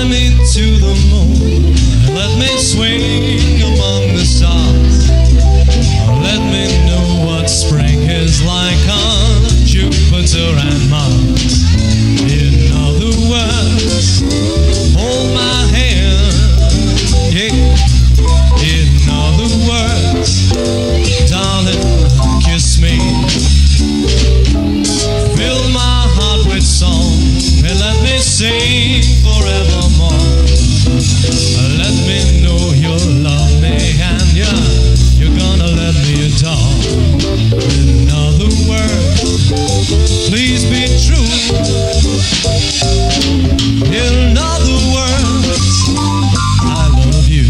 Fly me to the moon, let me swing among the stars. Let me know what spring is like on Jupiter and Mars. In other words, hold my hand, yeah. In other words, darling, kiss me. Fill my heart with song and let me sing forevermore. Let me know you love me and you're gonna let me adore. In other words, please be true. In other words, I love you.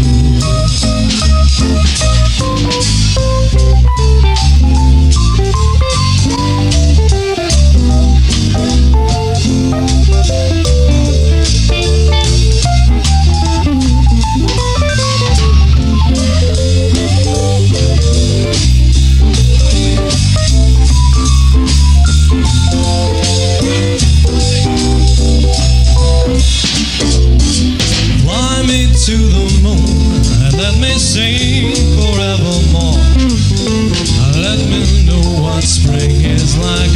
To the moon and let me sing forevermore. Let me know what spring is like